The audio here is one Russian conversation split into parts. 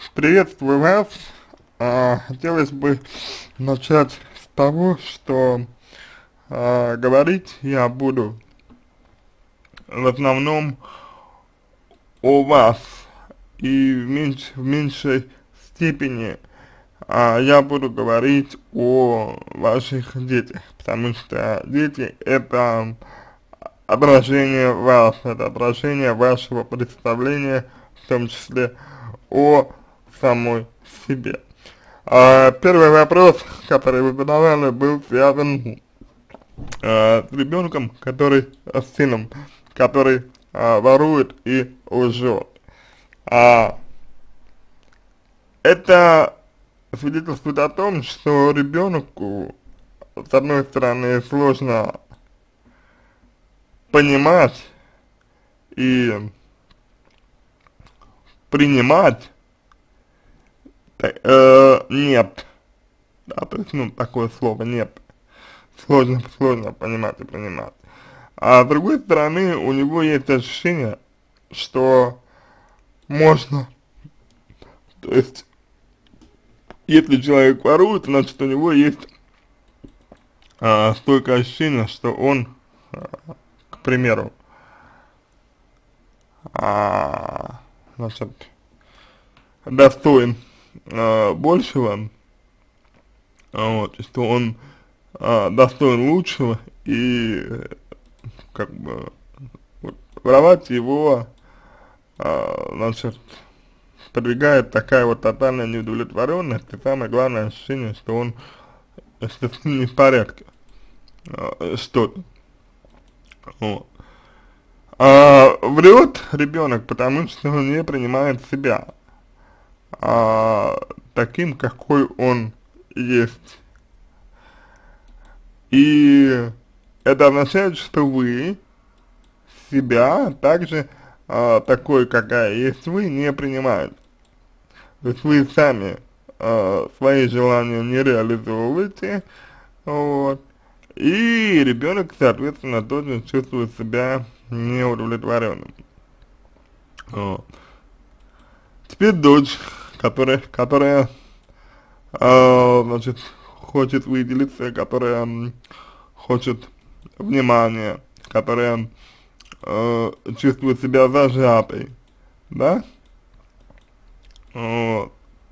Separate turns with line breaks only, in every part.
Приветствую вас. Хотелось бы начать с того, что говорить я буду в основном о вас, и в меньшей степени я буду говорить о ваших детях, потому что дети это отражение вас, это отражение вашего представления, в том числе о самой себе. Первый вопрос, который вы задавали, был связан с ребенком, с сыном, который ворует и лжет. А, это свидетельствует о том, что ребенку, с одной стороны, сложно понимать и принимать нет, да, то есть, ну, такое слово нет, сложно понимать и принимать. А с другой стороны, у него есть ощущение, что можно, то есть, если человек ворует, значит, у него есть стойкое ощущение, что он, к примеру, значит, достоин большего, вот, что он достоин лучшего, и как бы вот, воровать его, значит, подвигает такая вот тотальная неудовлетворенность, и самое главное ощущение, что он, что с ним не в порядке, что-то, вот. Врет ребенок, потому что он не принимает себя таким, какой он есть. И это означает, что вы себя также такой, какая есть вы, не принимаете. То есть вы сами свои желания не реализовываете, вот, и ребенок, соответственно, тоже чувствует себя неудовлетворенным. Вот. Теперь дочь, которая значит, хочет выделиться, которая хочет внимания, которая чувствует себя зажатой, да? Вот.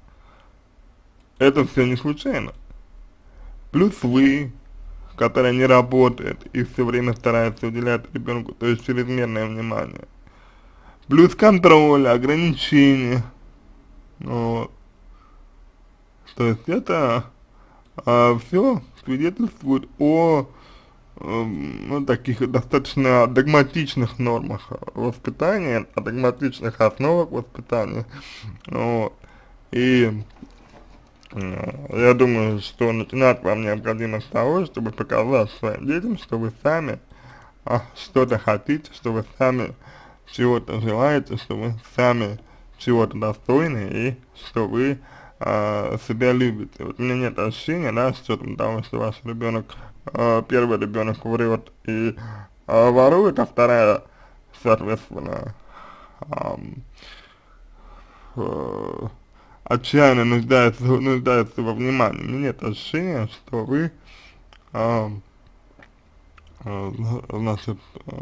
Это все не случайно. Плюс вы, которая не работает и все время старается уделять ребенку, то есть чрезмерное внимание. Плюс контроль, ограничения, вот. То есть это все свидетельствует о ну, таких достаточно догматичных нормах воспитания, о догматичных основах воспитания, вот. И я думаю, что начинать вам необходимо с того, чтобы показать своим детям, что вы сами что-то хотите, что вы сами чего-то желаете, что вы сами чего-то достойны и что вы себя любите. Вот у меня нет ощущения, да, с учетом того, что ваш ребенок, первый ребенок врет и ворует, а вторая, соответственно, отчаянно нуждается во внимании. У меня нет ощущения, что вы, значит,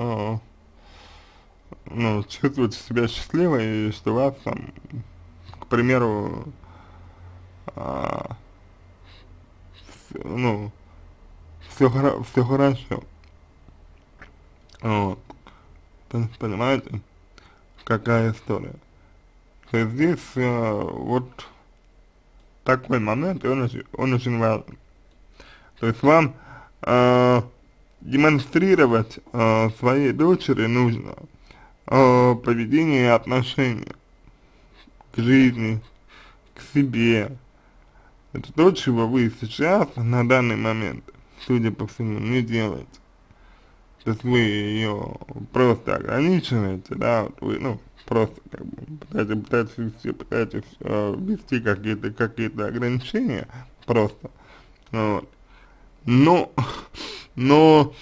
ну, чувствуете себя счастливой, и что у вас там, к примеру, ну, все хорошо. Вот. Понимаете, какая история? То есть здесь вот такой момент, и он очень важен. То есть вам демонстрировать своей дочери нужно поведение и отношение к жизни, к себе. Это то, чего вы сейчас, на данный момент, судя по всему, не делаете. То есть вы ее просто ограничиваете, да, вот вы, ну, просто как бы пытаетесь ввести какие-то ограничения, просто, вот. Но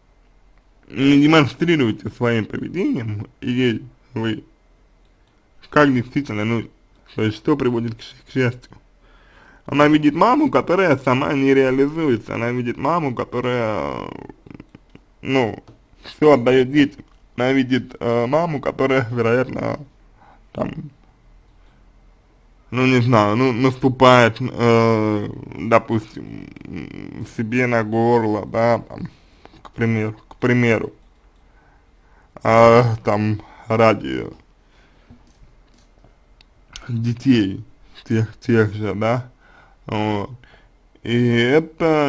не демонстрируйте своим поведением, и вы как действительно нужно, то есть что приводит к счастью. Она видит маму, которая сама не реализуется, она видит маму, которая, ну, все отдает детям. Она видит маму, которая, вероятно, там, ну не знаю, ну наступает, допустим, себе на горло, да, там, к примеру, там, ради детей, тех же, да, вот. И это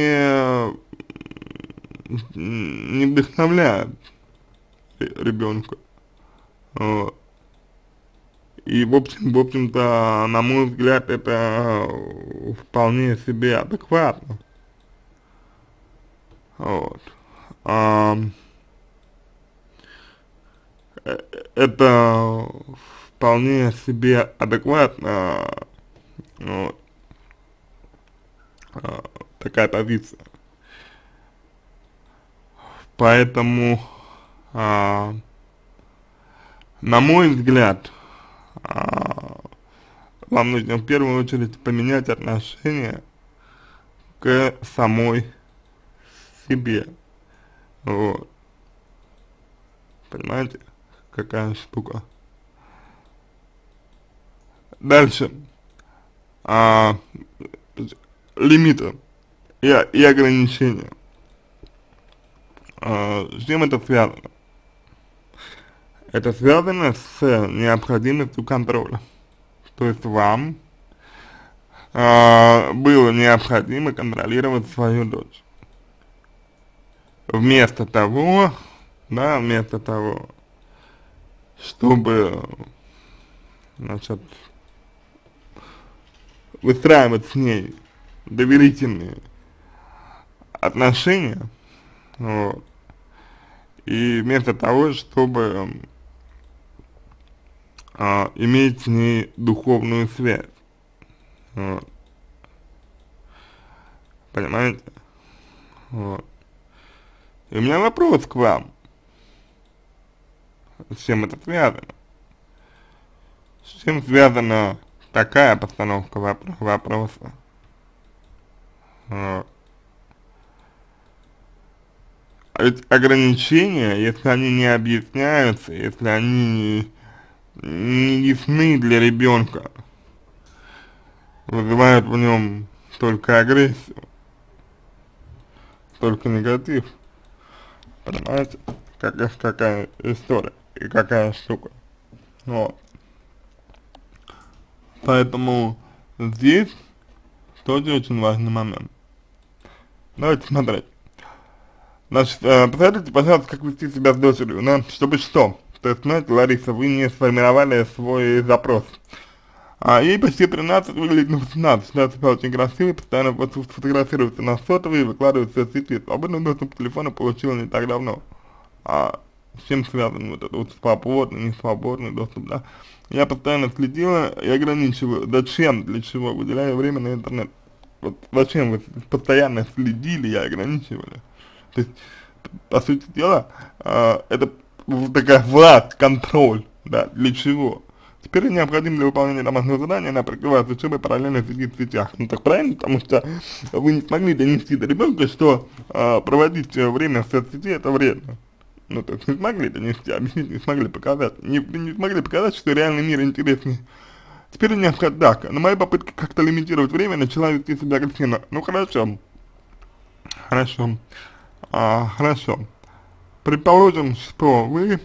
не вдохновляет ребенка, вот. И в общем-то, на мой взгляд, это вполне себе адекватно, вот. А, это вполне себе адекватно, вот, такая позиция. Поэтому, на мой взгляд, вам нужно в первую очередь поменять отношение к самой себе, вот, понимаете, какая штука. Дальше, а, лимиты и ограничения. С чем это связано? Это связано с необходимостью контроля. То есть вам было необходимо контролировать свою дочь. Вместо того, чтобы, значит, выстраивать с ней доверительные отношения, вот, и вместо того, чтобы иметь с ней духовную связь, вот, понимаете, вот. И у меня вопрос к вам, с чем это связано? С чем связана такая постановка вопроса? Вот. А ведь ограничения, если они не объясняются, если они не ясны для ребенка, вызывают в нем только агрессию, только негатив. Понимаете, какая история и какая штука. Вот. Поэтому здесь тоже очень важный момент. Давайте смотреть. Значит, посмотрите, пожалуйста, как вести себя с дочерью, да, чтобы что? То есть, знаете, Лариса, вы не сформировали свой запрос. Ей почти 13, выглядит на 18, считает себя очень красивой, постоянно фотографируется на сотовые, выкладывает в соцсети. Свободный доступ к телефону получила не так давно. С чем связан вот этот вот свободный, не свободный доступ, да? Я постоянно следила и ограничиваю. Зачем, для чего? Выделяю время на интернет. Вот зачем вы постоянно следили и ограничивали? То есть, по сути дела, это такая власть, контроль, да, для чего? Теперь необходимо для выполнения домашнего задания, она прикрывает учебой, параллельно сидит в сетях. Ну так правильно, потому что вы не смогли донести до ребенка, что проводить время в соцсети это вредно. Ну то есть не смогли донести, объяснить, не смогли показать. Не смогли показать, что реальный мир интереснее. Теперь необходимо, так, на моей попытке как-то лимитировать время начала вести себя агрессивно. Ну хорошо, хорошо. Предположим, что вы,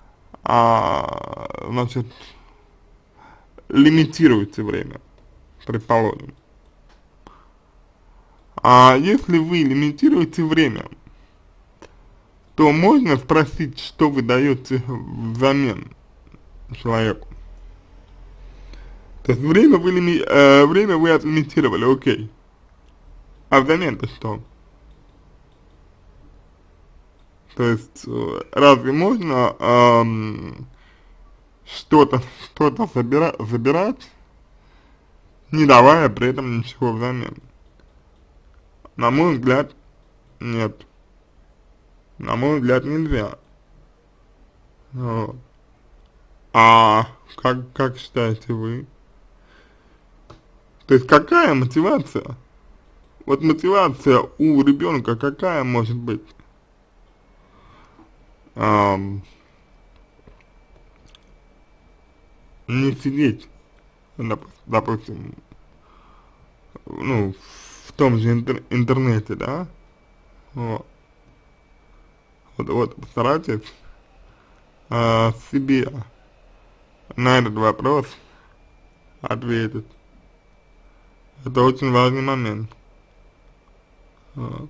значит, лимитируете время, предположим. Если вы лимитируете время, то можно спросить, что вы даете взамен человеку. То есть время вы отлимитировали, окей. А взамен-то что? То есть, разве можно что-то забирать, не давая при этом ничего взамен? На мой взгляд, нет. На мой взгляд, нельзя. Вот. как считаете вы? То есть какая мотивация? Вот мотивация у ребенка какая может быть? Ам, не сидеть, допустим, ну, в том же интернете, да? Вот, вот постарайтесь себе на этот вопрос ответить. Это очень важный момент. Вот.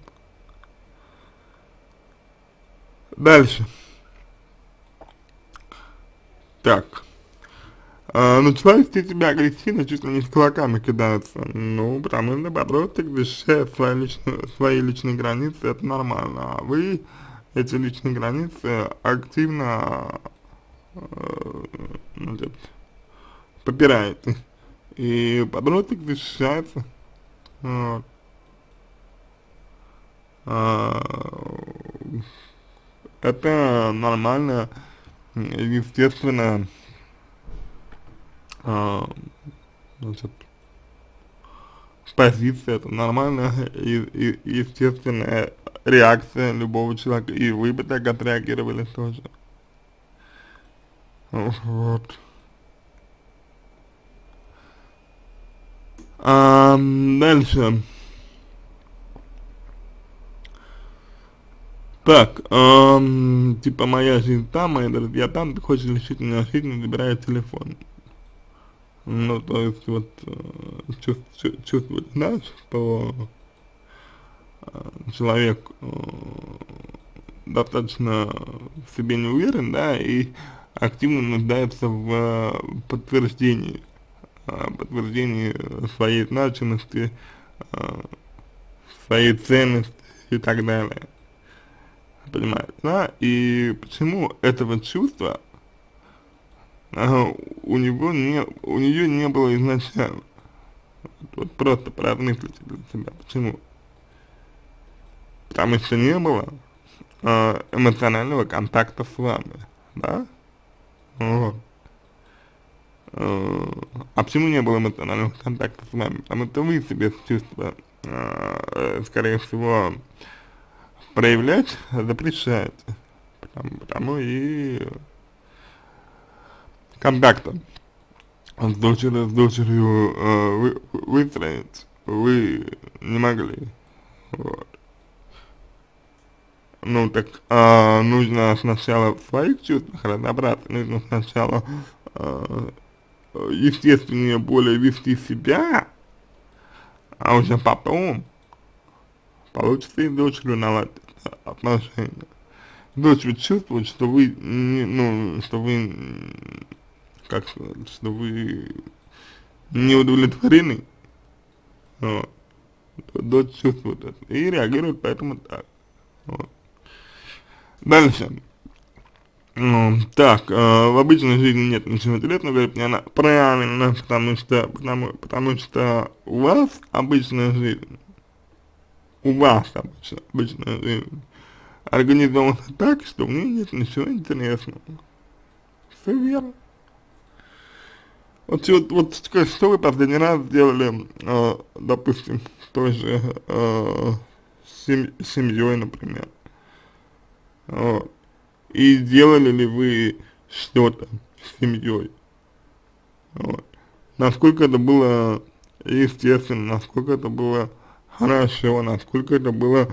Дальше. Так. Начала вести себя агрессивно, чуть ли не с кулаками кидаться. Ну, потому что подросток защищает свои личные границы, это нормально. А вы эти личные границы активно, значит, попираете. И подросток защищается. Вот. А, это нормально, естественно, а, значит, позиция, это нормальная и естественная реакция любого человека, и вы бы так отреагировали тоже. Вот. Дальше. Так, типа моя жизнь там, мои друзья там, ты хочешь лишить меня жизни, забирай телефон. Ну, то есть вот чувствовать, да, что человек достаточно в себе не уверен, да, и активно нуждается в подтверждении своей значимости, э, своей ценности и так далее. Понимаете, да? И почему этого чувства у нее не было изначально? Вот просто поразмыслите для себя. Почему? Потому что не было эмоционального контакта с вами, да? Вот. А почему не было эмоционального контакта с вами? Потому что вы себе чувства, скорее всего, проявлять запрещаете. Потому и контакта с дочерью выстроить вы не могли. Вот. Ну так нужно сначала в своих чувствах разобраться, нужно сначала естественнее более вести себя, а уже потом получится и с дочерью наладить отношения. Дочь ведь чувствует, что вы, что вы, как сказать, что вы не удовлетворены. Вот. Дочь чувствует это и реагирует поэтому так. Вот. Дальше. Так, в обычной жизни нет ничего интересного, говорит мне она правильно, потому что у вас обычная жизнь, обычная жизнь организована так, что в ней нет ничего интересного. Все верно. Что вы последний раз сделали, допустим, с той же семьей, например, вот. И делали ли вы что-то с семьей, вот. Насколько это было естественно, насколько это было хорошо, насколько это было,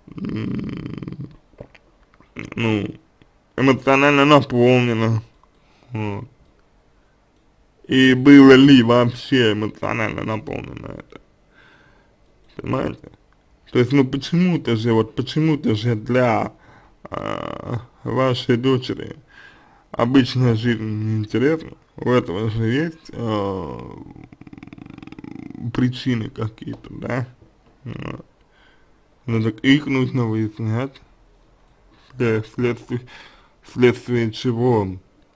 ну, эмоционально наполнено, вот. И было ли вообще эмоционально наполнено это, понимаете? То есть, ну почему-то же для вашей дочери обычная жизнь неинтересна, у этого же есть причины какие-то, да? Вот. Ну так их нужно выяснять, вследствие чего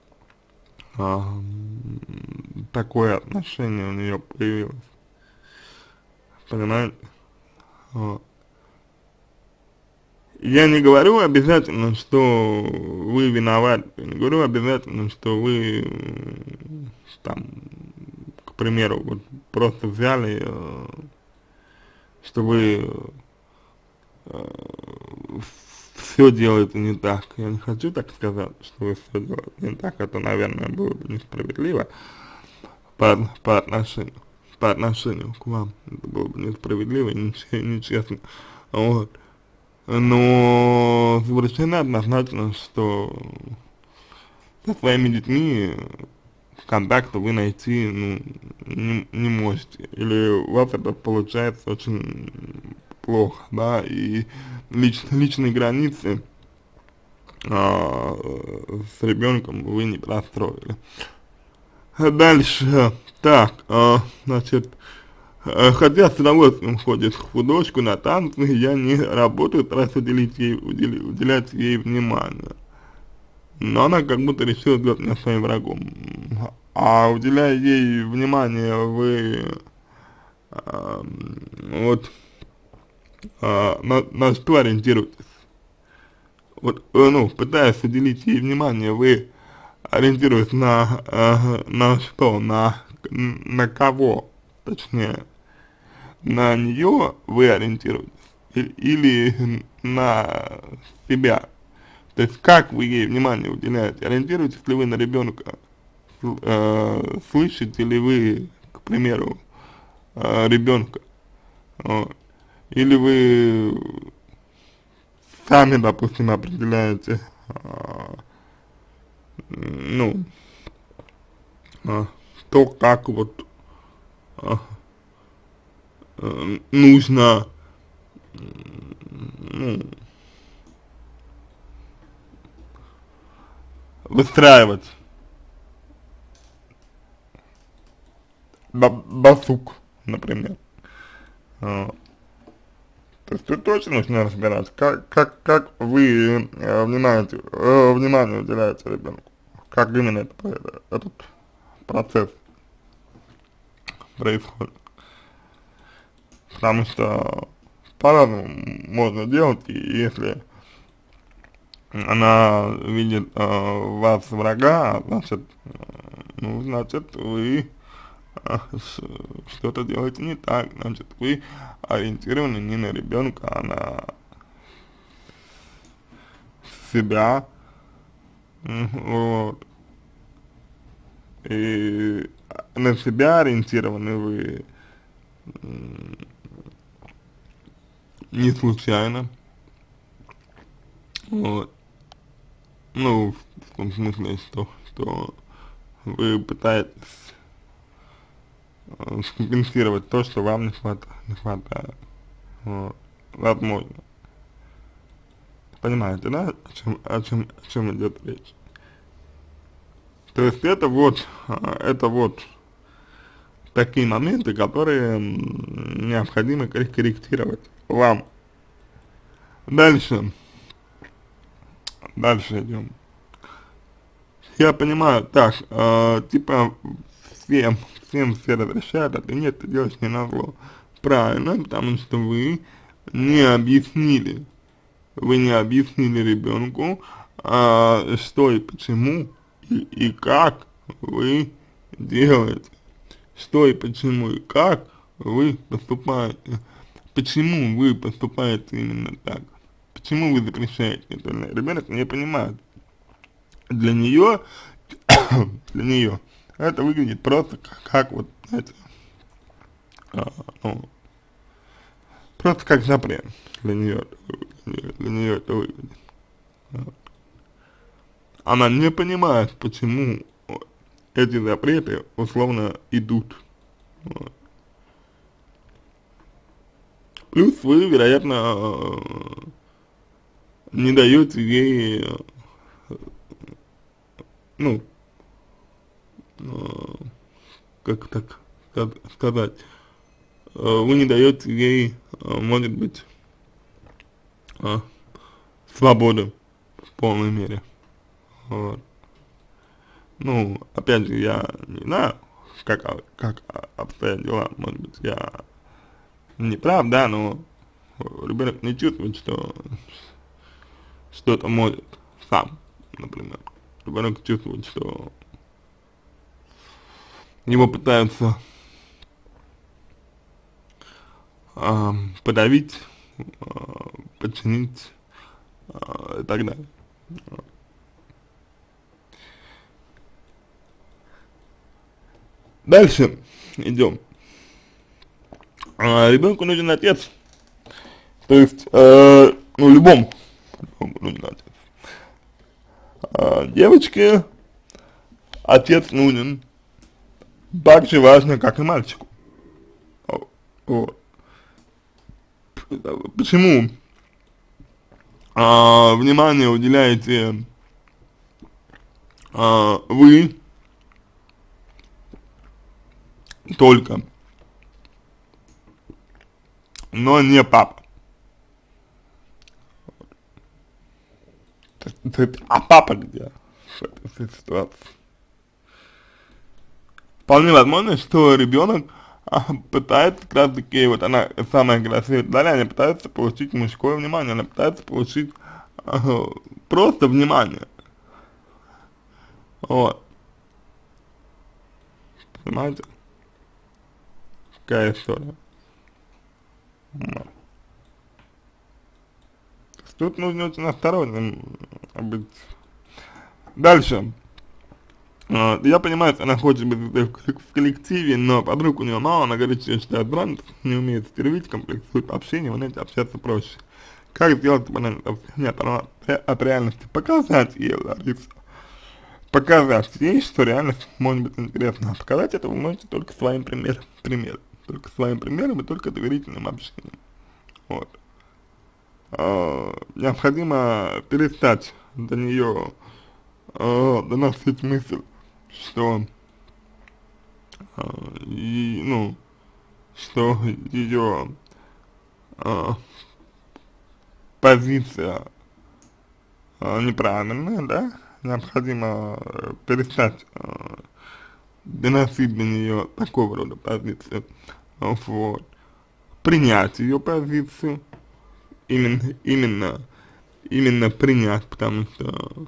такое отношение у нее появилось, понимаете? Вот. Я не говорю обязательно, что вы виноваты, я не говорю обязательно, что вы там, к примеру, вот просто взяли, что вы все делаете не так. Я не хочу так сказать, что вы все делаете не так, это, наверное, было бы несправедливо по отношению, по отношению к вам, это было бы несправедливо и нечестно, вот. Но совершенно однозначно, что со своими детьми контакта вы найти, ну, не можете. Или у вас это получается очень плохо, да, и личные границы с ребенком вы не простроили. Дальше, так, значит, хотя с удовольствием ходит в художку, на танцы, я не работаю, стараюсь уделять ей внимание. Но она как будто решила сделать меня своим врагом. А уделяя ей внимание, вы вот на что ориентируетесь? Вот, ну, пытаясь уделить ей внимание, вы ориентируетесь на что? На кого? Точнее, на нее вы ориентируетесь или на себя? То есть как вы ей внимание уделяете? Ориентируетесь ли вы на ребенка? Слышите ли вы, к примеру, ребенка? Вот. Или вы сами, допустим, определяете, ну, то, как вот нужно, ну, выстраивать досуг, например. То есть тут точно нужно разбираться, как вы внимание уделяете ребенку, как именно этот процесс происходит. Потому что по-разному можно делать, и если она видит вас врага, значит, ну, значит, вы что-то делаете не так, значит, вы ориентированы не на ребенка, а на себя, вот, и на себя ориентированы вы не случайно, вот, ну, в том смысле, что вы пытаетесь скомпенсировать то, что вам не хватает, вот, возможно. Понимаете, да, о чем идет речь? То есть это вот такие моменты, которые необходимо корректировать вам. Дальше идем. Я понимаю, так, типа всем все разрешают, а ты нет, ты делаешь не назло. Правильно, потому что вы не объяснили ребенку, что и почему, и как вы делаете, что и почему, и как вы поступаете, почему вы поступаете именно так, почему вы запрещаете это. Ребенок не понимает. Для нее это выглядит просто как вот, знаете, ну, просто как запрет для нее это выглядит. Вот. Она не понимает, почему эти запреты условно идут. Вот. Плюс вы, вероятно, не даете ей, ну, как так сказать, вы не даете ей, может быть, свободу в полной мере. Вот. Ну, опять же, я не знаю, как обстоят дела, может быть, я не прав, да, но ребенок не чувствует, что-то может сам, например. Ребенок чувствует, что его пытаются подавить, подчинить и так далее. Дальше идем. Ребенку нужен отец. То есть, ну, любому нужен отец. Девочке отец нужен так же важно, как и мальчику. Вот. Почему внимание уделяете вы только, но не папа? А папа где в этой ситуации? Вполне возможно, что ребенок пытается как раз таки, вот она самая красивая далее, она пытается получить мужское внимание, она пытается получить просто внимание. Вот. Понимаете? Какая история. Вот. Тут нужно очень осторожным быть. Дальше. Я понимаю, что она хочет быть в коллективе, но подруг у нее мало, она говорит, что считает бренд, не умеет стервить, комплексует по общению, в общаться проще. Как сделать, чтобы она не оторвалась от реальности? Показать ей, Лариса. Показать ей, что реальность может быть интересна. А показать это вы можете только своим примером. Только своим примером и только доверительным общением. Вот. Необходимо перестать до нее доносить мысль, что ну, что ее позиция неправильная, да, необходимо перестать доносить до нее такого рода позицию, вот, принять ее позицию, именно принять, потому что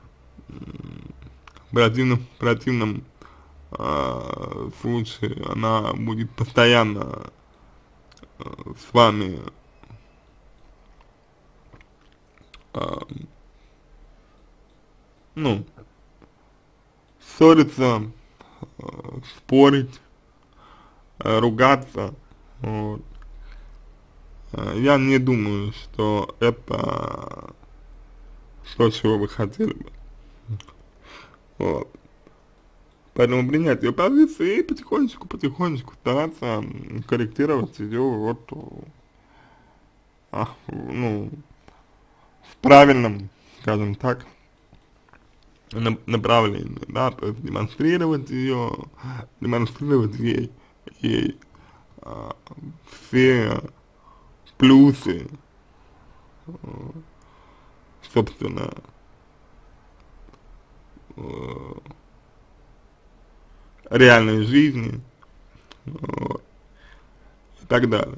в противном случае она будет постоянно с вами ну, ссориться, спорить, ругаться, вот. Я не думаю, что это то, чего вы хотели бы. Вот. Поэтому принять ее позицию и потихонечку стараться корректировать ее вот, ну, в правильном, скажем так, направлении, да, то есть демонстрировать ей все плюсы, собственно, реальной жизни, вот, и так далее.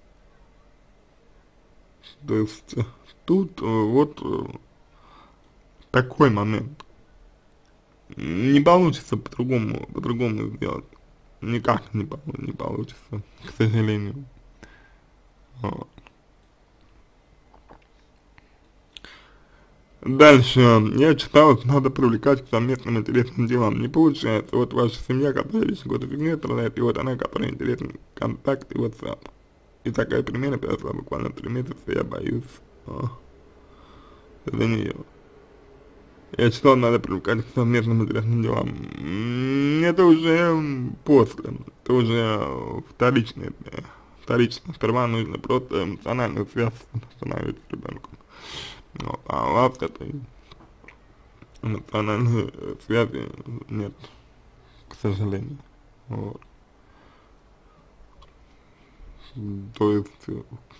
То есть тут вот такой момент. Не получится по-другому сделать. Никак не получится, к сожалению. Вот. Дальше, я читал, что надо привлекать к совместным интересным делам. Не получается, вот ваша семья, которая лично какой-то фигней страдает, и вот она, которая интересный контакт и WhatsApp. И такая примена произошла буквально 3 месяца, я боюсь за нее. Я читал, надо привлекать к совместным интересным делам. Это уже после, это уже вторично. Сперва нужно просто эмоциональную связь установить с ребенком. Вот. А у вас этой эмоциональной связи нет, к сожалению. Вот. То есть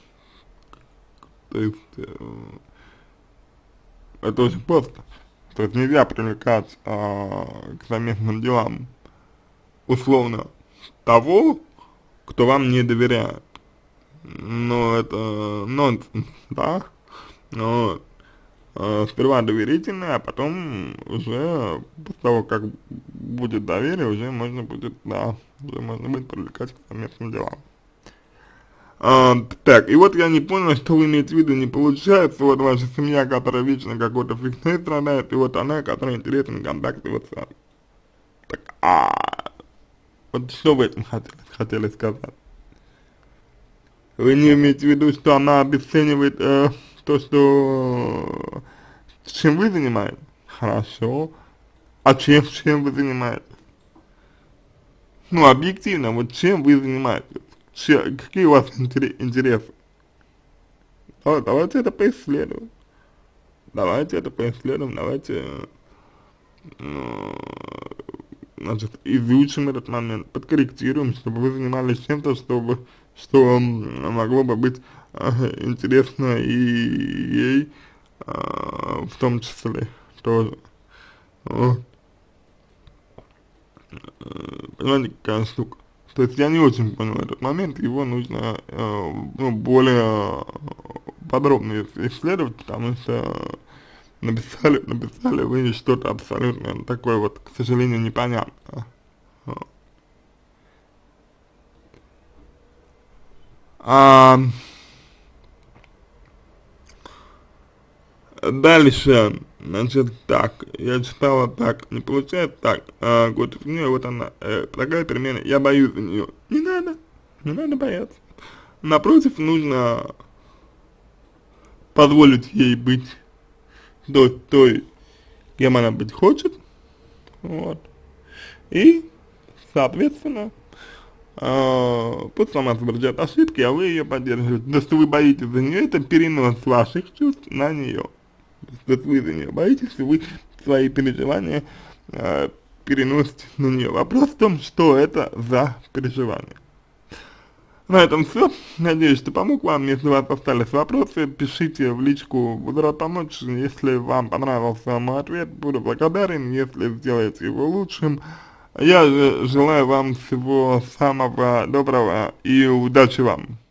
это очень просто. То есть нельзя привлекать к совместным делам условно того, кто вам не доверяет. Но это нонсенс, да? Вот. сперва доверительно, а потом уже после того, как будет доверие, уже можно будет, да, уже можно будет привлекать к совместным делам. Так, и вот я не понял, что вы имеете в виду, не получается, вот ваша семья, которая вечно какой-то фигней страдает, и вот она, которая интересен контакт, и вот с вами. Так, вот что вы этим хотели сказать? Вы не имеете в виду, что она обесценивает то, что чем вы занимаетесь? Хорошо. А чем вы занимаетесь? Ну, объективно, вот чем вы занимаетесь? Какие у вас интересы? Давайте это поисследуем. Давайте это поисследуем, давайте, значит, изучим этот момент, подкорректируем, чтобы вы занимались чем-то, что могло бы быть интересно и ей, в том числе тоже. Вот. Понимаете, какая штука? То есть я не очень понял этот момент, его нужно ну, более подробно исследовать, потому что написали вы что-то абсолютно такое вот, к сожалению, непонятное. А, Дальше, значит, так, я читала так, не получается так, год в нее, вот она, такая перемена, я боюсь за нее. Не надо бояться. Напротив, нужно позволить ей быть той, кем она быть хочет, вот, и, соответственно, пусть сама совершает ошибки, а вы ее поддерживаете. То, что вы боитесь за нее, это перенос ваших чувств на нее. То есть вы за нее боитесь, и вы свои переживания переносите на нее. Вопрос в том, что это за переживания. На этом все. Надеюсь, что помог вам. Если у вас остались вопросы, пишите в личку, буду рад помочь. Если вам понравился мой ответ, буду благодарен, если сделаете его лучшим. Я желаю вам всего самого доброго и удачи вам.